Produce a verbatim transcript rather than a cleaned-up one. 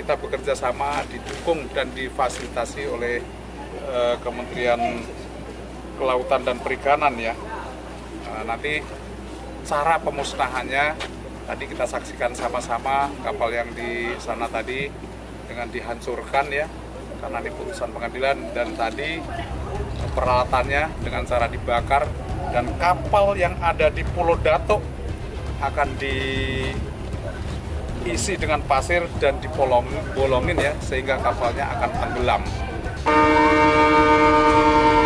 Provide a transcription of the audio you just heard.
kita bekerja sama, didukung dan difasilitasi oleh uh, Kementerian Kelautan dan Perikanan ya. Uh, nanti cara pemusnahannya tadi kita saksikan sama-sama, kapal yang di sana tadi dengan dihancurkan ya, karena ini putusan pengadilan, dan tadi peralatannya dengan cara dibakar, dan kapal yang ada di Pulau Datuk akan diisi dengan pasir dan dibolongin ya, sehingga kapalnya akan tenggelam.